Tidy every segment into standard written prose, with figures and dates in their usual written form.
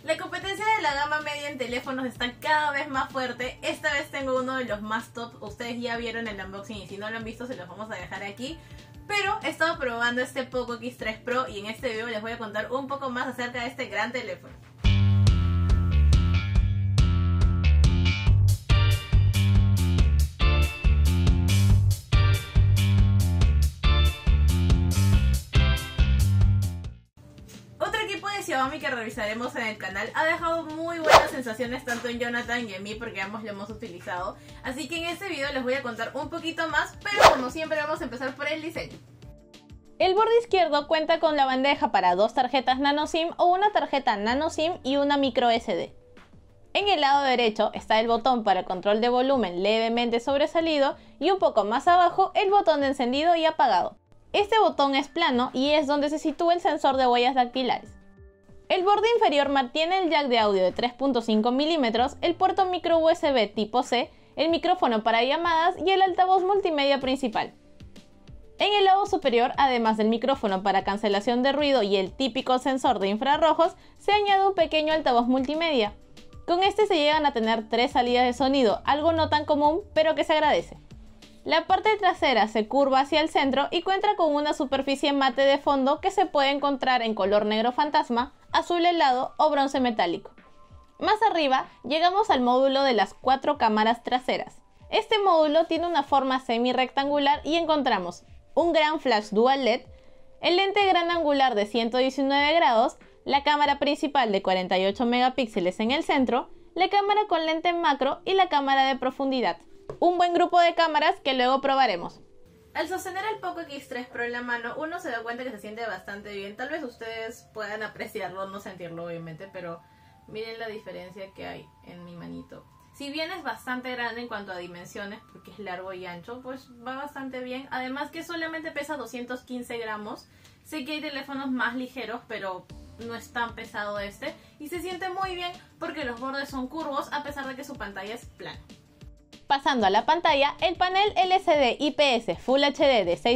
La competencia de la gama media en teléfonos está cada vez más fuerte. Esta vez tengo uno de los más top. Ustedes ya vieron el unboxing y si no lo han visto se los vamos a dejar aquí. Pero he estado probando este Poco X3 Pro y en este video les voy a contar un poco más acerca de este gran teléfono. Xiaomi que revisaremos en el canal ha dejado muy buenas sensaciones tanto en Jonathan y en mí porque ambos lo hemos utilizado, así que en este video les voy a contar un poquito más, pero como siempre vamos a empezar por el diseño. El borde izquierdo cuenta con la bandeja para dos tarjetas nano SIM o una tarjeta nano SIM y una micro SD. En el lado derecho está el botón para control de volumen levemente sobresalido y un poco más abajo el botón de encendido y apagado. Este botón es plano y es donde se sitúa el sensor de huellas dactilares. El borde inferior mantiene el jack de audio de 3.5 mm, el puerto micro USB tipo C, el micrófono para llamadas y el altavoz multimedia principal. En el lado superior, además del micrófono para cancelación de ruido y el típico sensor de infrarrojos, se añade un pequeño altavoz multimedia. Con este se llegan a tener 3 salidas de sonido, algo no tan común, pero que se agradece. La parte trasera se curva hacia el centro y cuenta con una superficie mate de fondo que se puede encontrar en color negro fantasma, azul helado o bronce metálico. Más arriba llegamos al módulo de las 4 cámaras traseras. Este módulo tiene una forma semi-rectangular y encontramos un gran flash dual LED, el lente gran angular de 119 grados, la cámara principal de 48 megapíxeles en el centro, la cámara con lente macro y la cámara de profundidad. Un buen grupo de cámaras que luego probaremos. Al sostener el Poco X3 Pro en la mano, uno se da cuenta que se siente bastante bien. Tal vez ustedes puedan apreciarlo, no sentirlo obviamente, pero miren la diferencia que hay en mi manito. Si bien es bastante grande en cuanto a dimensiones, porque es largo y ancho, pues va bastante bien. Además que solamente pesa 215 gramos. Sé que hay teléfonos más ligeros, pero no es tan pesado este. Y se siente muy bien porque los bordes son curvos a pesar de que su pantalla es plana. Pasando a la pantalla, el panel LCD IPS Full HD de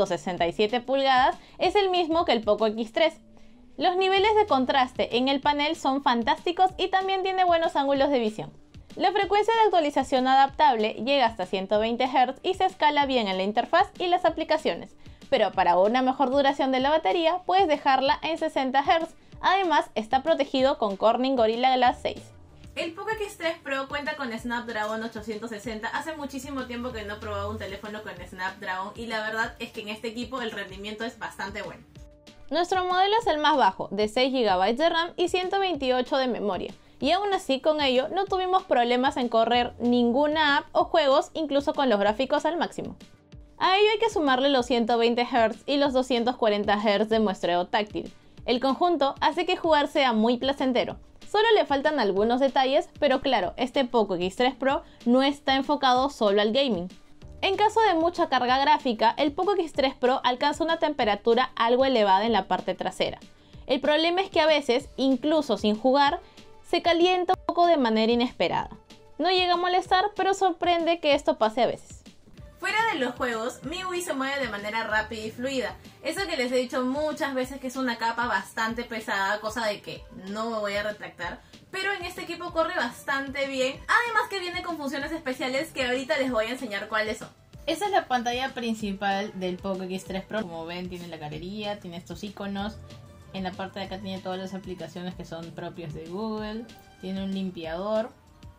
6.67 pulgadas es el mismo que el Poco X3. Los niveles de contraste en el panel son fantásticos y también tiene buenos ángulos de visión. La frecuencia de actualización adaptable llega hasta 120 Hz y se escala bien en la interfaz y las aplicaciones, pero para una mejor duración de la batería puedes dejarla en 60 Hz. Además está protegido con Corning Gorilla Glass 6. El Poco X3 Pro cuenta con Snapdragon 860. Hace muchísimo tiempo que no probaba un teléfono con Snapdragon y la verdad es que en este equipo el rendimiento es bastante bueno. Nuestro modelo es el más bajo, de 6 GB de RAM y 128 de memoria. Y aún así con ello no tuvimos problemas en correr ninguna app o juegos, incluso con los gráficos al máximo. A ello hay que sumarle los 120 Hz y los 240 Hz de muestreo táctil. El conjunto hace que jugar sea muy placentero. Solo le faltan algunos detalles, pero claro, este Poco X3 Pro no está enfocado solo al gaming. En caso de mucha carga gráfica, el Poco X3 Pro alcanza una temperatura algo elevada en la parte trasera. El problema es que a veces, incluso sin jugar, se calienta un poco de manera inesperada. No llega a molestar, pero sorprende que esto pase a veces. Fuera de los juegos, MIUI se mueve de manera rápida y fluida. Eso que les he dicho muchas veces que es una capa bastante pesada, cosa de que no me voy a retractar. Pero en este equipo corre bastante bien, además que viene con funciones especiales que ahorita les voy a enseñar cuáles son. Esta es la pantalla principal del Poco X3 Pro. Como ven, tiene la galería, tiene estos iconos. En la parte de acá tiene todas las aplicaciones que son propias de Google. Tiene un limpiador.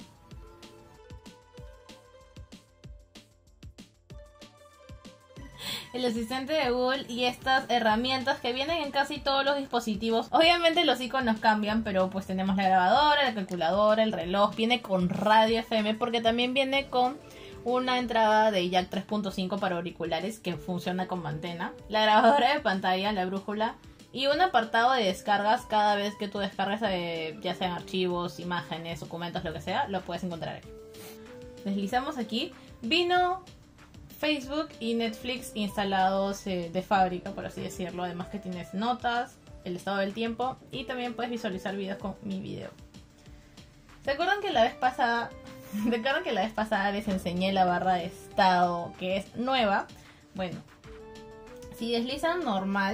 El asistente de Google y estas herramientas que vienen en casi todos los dispositivos. Obviamente los iconos cambian, pero pues tenemos la grabadora, la calculadora, el reloj. Viene con radio FM porque también viene con una entrada de jack 3.5 para auriculares que funciona como antena. La grabadora de pantalla, la brújula y un apartado de descargas. Cada vez que tú descargues ya sean archivos, imágenes, documentos, lo que sea, lo puedes encontrar aquí. Deslizamos aquí. Vino Facebook y Netflix instalados de fábrica, por así decirlo. Además que tienes notas, el estado del tiempo y también puedes visualizar videos con mi video. ¿Se acuerdan que la vez pasada les enseñé la barra de estado que es nueva? Bueno, si deslizan normal,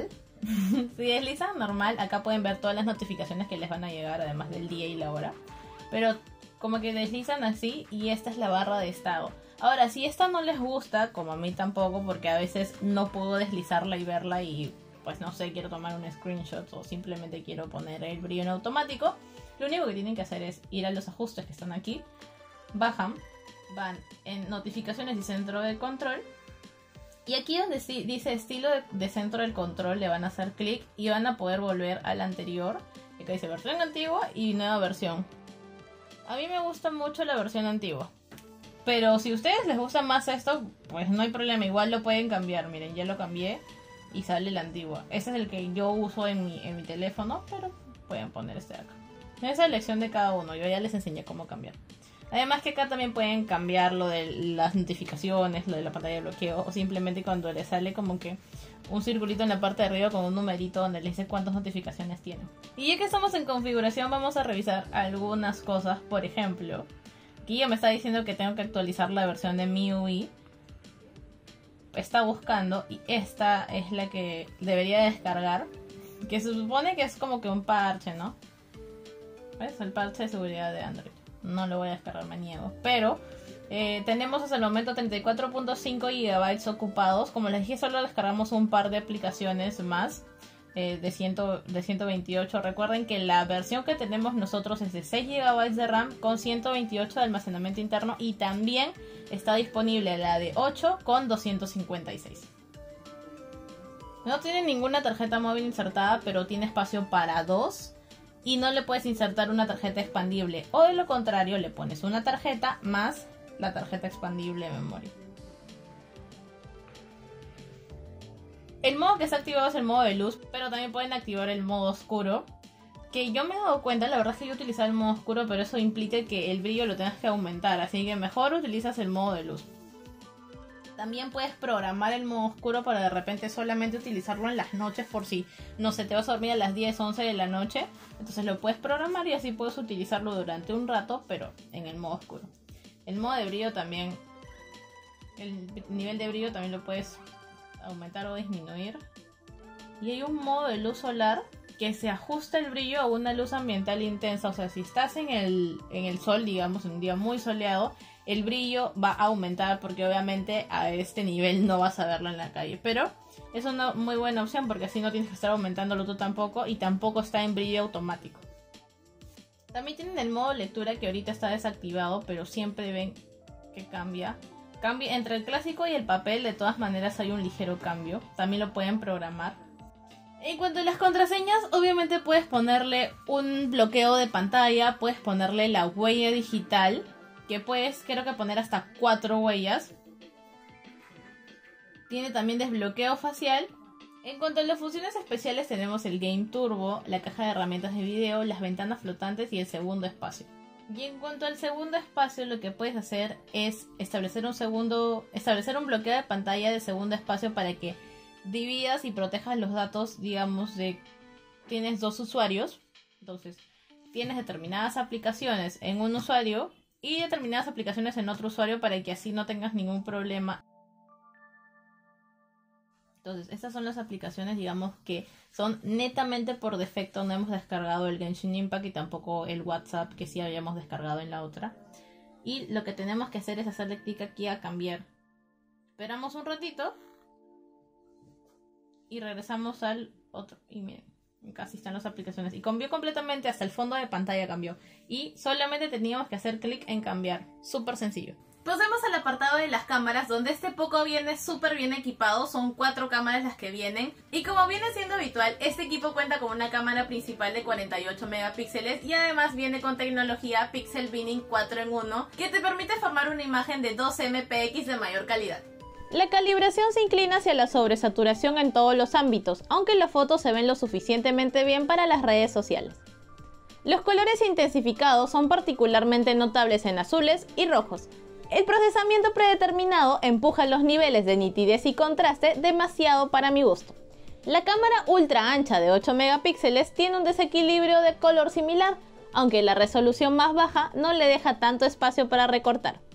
Si deslizan normal, acá pueden ver todas las notificaciones que les van a llegar, además del día y la hora. Pero como que deslizan así y esta es la barra de estado. Ahora, si esta no les gusta, como a mí tampoco, porque a veces no puedo deslizarla y verla y pues no sé, quiero tomar un screenshot o simplemente quiero poner el brillo en automático, lo único que tienen que hacer es ir a los ajustes que están aquí, bajan, van en notificaciones y centro de control. Y aquí donde dice estilo de centro del control le van a hacer clic y van a poder volver al anterior. Acá dice versión antigua y nueva versión. A mí me gusta mucho la versión antigua. Pero si a ustedes les gusta más esto, pues no hay problema. Igual lo pueden cambiar. Miren, ya lo cambié y sale la antigua. Ese es el que yo uso en mi teléfono, pero pueden poner este de acá. Es la elección de cada uno. Yo ya les enseñé cómo cambiar. Además que acá también pueden cambiar lo de las notificaciones, lo de la pantalla de bloqueo, o simplemente cuando les sale como que un circulito en la parte de arriba con un numerito donde les dice cuántas notificaciones tienen. Y ya que estamos en configuración, vamos a revisar algunas cosas. Por ejemplo, aquí ya me está diciendo que tengo que actualizar la versión de MIUI. Está buscando y esta es la que debería descargar, que se supone que es como que un parche, ¿no? ¿Ves? El parche de seguridad de Android. No lo voy a descargar, me niego. Pero tenemos hasta el momento 34.5 GB ocupados. Como les dije, solo descargamos un par de aplicaciones más de 128. Recuerden que la versión que tenemos nosotros es de 6 GB de RAM con 128 de almacenamiento interno. Y también está disponible la de 8 con 256. No tiene ninguna tarjeta móvil insertada, pero tiene espacio para 2. Y no le puedes insertar una tarjeta expandible. O de lo contrario, le pones una tarjeta más la tarjeta expandible de memoria. El modo que está activado es el modo de luz, pero también pueden activar el modo oscuro. Que yo me he dado cuenta, la verdad es que yo utilizaba el modo oscuro, pero eso implica que el brillo lo tengas que aumentar. Así que mejor utilizas el modo de luz. También puedes programar el modo oscuro para de repente solamente utilizarlo en las noches por si no sé, te vas a dormir a las 10, 11 de la noche. Entonces lo puedes programar y así puedes utilizarlo durante un rato, pero en el modo oscuro. El modo de brillo también, el nivel de brillo también lo puedes aumentar o disminuir. Y hay un modo de luz solar que se ajusta el brillo a una luz ambiental intensa. O sea, si estás en el sol, digamos, en un día muy soleado, el brillo va a aumentar porque obviamente a este nivel no vas a verlo en la calle. Pero es una muy buena opción porque así no tienes que estar aumentándolo tú tampoco y tampoco está en brillo automático. También tienen el modo lectura que ahorita está desactivado, pero siempre ven que cambia. Cambia entre el clásico y el papel, de todas maneras hay un ligero cambio. También lo pueden programar. En cuanto a las contraseñas, obviamente puedes ponerle un bloqueo de pantalla, puedes ponerle la huella digital, que puedes, creo que poner hasta 4 huellas. Tiene también desbloqueo facial. En cuanto a las funciones especiales, tenemos el Game Turbo, la caja de herramientas de video, las ventanas flotantes y el segundo espacio. Y en cuanto al segundo espacio, lo que puedes hacer es establecer un bloqueo de pantalla de segundo espacio para que dividas y protejas los datos, digamos, de tienes 2 usuarios. Entonces, tienes determinadas aplicaciones en un usuario y determinadas aplicaciones en otro usuario para que así no tengas ningún problema. Entonces, estas son las aplicaciones, digamos, que son netamente por defecto. No hemos descargado el Genshin Impact y tampoco el WhatsApp, que sí habíamos descargado en la otra. Y lo que tenemos que hacer es hacerle clic aquí a cambiar. Esperamos un ratito. Y regresamos al otro. Y miren, casi están las aplicaciones. Y cambió completamente, hasta el fondo de pantalla cambió. Y solamente teníamos que hacer clic en cambiar. Súper sencillo. Pasemos al apartado de las cámaras, donde este Poco viene súper bien equipado. Son 4 cámaras las que vienen. Y como viene siendo habitual, este equipo cuenta con una cámara principal de 48 megapíxeles. Y además viene con tecnología Pixel Binning 4 en 1, que te permite formar una imagen de 2 MPX de mayor calidad. La calibración se inclina hacia la sobresaturación en todos los ámbitos, aunque las fotos se ven lo suficientemente bien para las redes sociales. Los colores intensificados son particularmente notables en azules y rojos. El procesamiento predeterminado empuja los niveles de nitidez y contraste demasiado para mi gusto. La cámara ultra ancha de 8 megapíxeles tiene un desequilibrio de color similar, aunque la resolución más baja no le deja tanto espacio para recortar.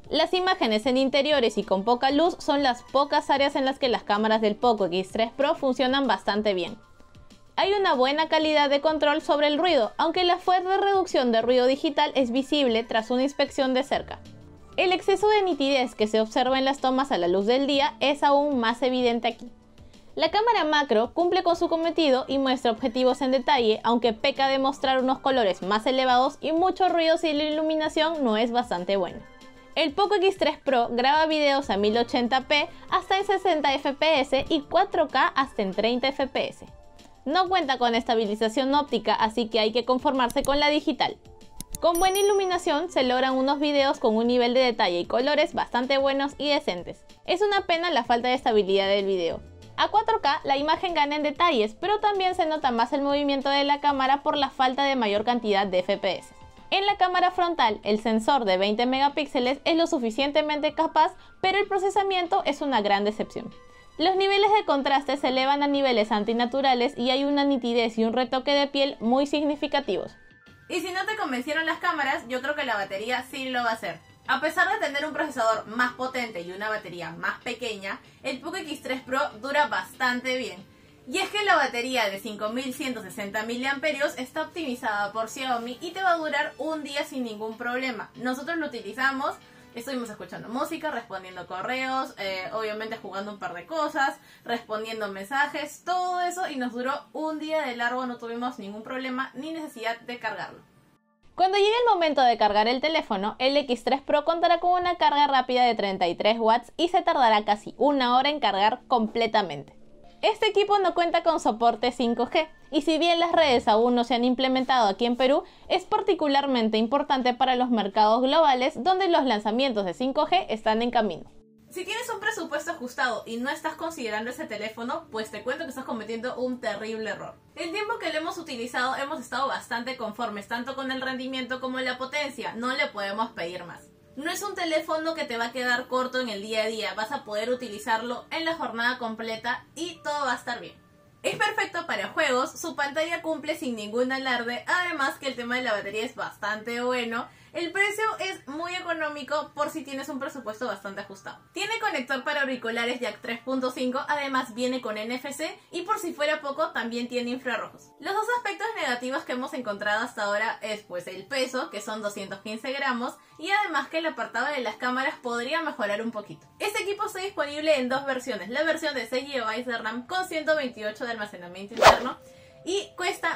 Las imágenes en interiores y con poca luz son las pocas áreas en las que las cámaras del Poco X3 Pro funcionan bastante bien. Hay una buena calidad de control sobre el ruido, aunque la fuerte reducción de ruido digital es visible tras una inspección de cerca. El exceso de nitidez que se observa en las tomas a la luz del día es aún más evidente aquí. La cámara macro cumple con su cometido y muestra objetivos en detalle, aunque peca de mostrar unos colores más elevados y mucho ruido si la iluminación no es bastante buena. El Poco X3 Pro graba videos a 1080p hasta en 60 fps y 4K hasta en 30 fps. No cuenta con estabilización óptica, así que hay que conformarse con la digital. Con buena iluminación se logran unos videos con un nivel de detalle y colores bastante buenos y decentes. Es una pena la falta de estabilidad del video. A 4K la imagen gana en detalles, pero también se nota más el movimiento de la cámara por la falta de mayor cantidad de FPS. En la cámara frontal, el sensor de 20 megapíxeles es lo suficientemente capaz, pero el procesamiento es una gran decepción. Los niveles de contraste se elevan a niveles antinaturales y hay una nitidez y un retoque de piel muy significativos. Y si no te convencieron las cámaras, yo creo que la batería sí lo va a hacer. A pesar de tener un procesador más potente y una batería más pequeña, el Poco X3 Pro dura bastante bien. Y es que la batería de 5160 mAh está optimizada por Xiaomi y te va a durar un día sin ningún problema. Nosotros lo utilizamos, estuvimos escuchando música, respondiendo correos, obviamente jugando un par de cosas, respondiendo mensajes, todo eso, y nos duró un día de largo, no tuvimos ningún problema ni necesidad de cargarlo. Cuando llegue el momento de cargar el teléfono, el X3 Pro contará con una carga rápida de 33 watts y se tardará casi una hora en cargar completamente. Este equipo no cuenta con soporte 5G, y si bien las redes aún no se han implementado aquí en Perú, es particularmente importante para los mercados globales donde los lanzamientos de 5G están en camino. Si tienes un presupuesto ajustado y no estás considerando ese teléfono, pues te cuento que estás cometiendo un terrible error. El tiempo que lo hemos utilizado hemos estado bastante conformes, tanto con el rendimiento como la potencia, no le podemos pedir más. No es un teléfono que te va a quedar corto en el día a día, vas a poder utilizarlo en la jornada completa y todo va a estar bien. Es perfecto para juegos, su pantalla cumple sin ningún alarde, además que el tema de la batería es bastante bueno. El precio es muy económico por si tienes un presupuesto bastante ajustado. Tiene conector para auriculares jack 3.5, además viene con NFC y por si fuera poco también tiene infrarrojos. Los dos aspectos negativos que hemos encontrado hasta ahora es pues el peso, que son 215 gramos, y además que el apartado de las cámaras podría mejorar un poquito. Este equipo está disponible en dos versiones, la versión de 6 GB de RAM con 128 de almacenamiento interno, y cuesta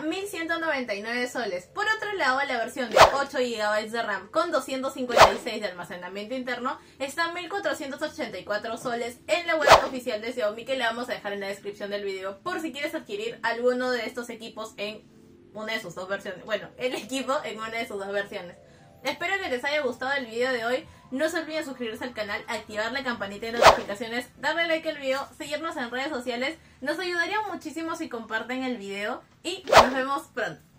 1.199 soles. Por otro lado, la versión de 8 GB de RAM con 256 de almacenamiento interno está en 1.484 soles en la web oficial de Xiaomi, que le vamos a dejar en la descripción del video por si quieres adquirir alguno de estos equipos en una de sus dos versiones. Bueno, el equipo en una de sus dos versiones. Espero que les haya gustado el video de hoy. No se olviden suscribirse al canal, activar la campanita de notificaciones, darle like al video, seguirnos en redes sociales. Nos ayudaría muchísimo si comparten el video y nos vemos pronto.